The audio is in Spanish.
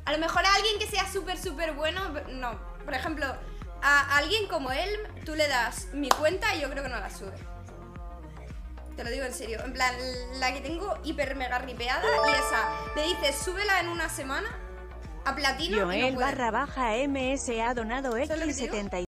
A lo mejor a alguien que sea súper bueno, no. Por ejemplo, a alguien como él, tú le das mi cuenta y yo creo que no la sube. Te lo digo en serio. En plan, la que tengo hiper mega ripeada y esa. Le dices, súbela en una semana a platino y no Joel puede. _MS ha donado ¿Sabes lo que te digo? X70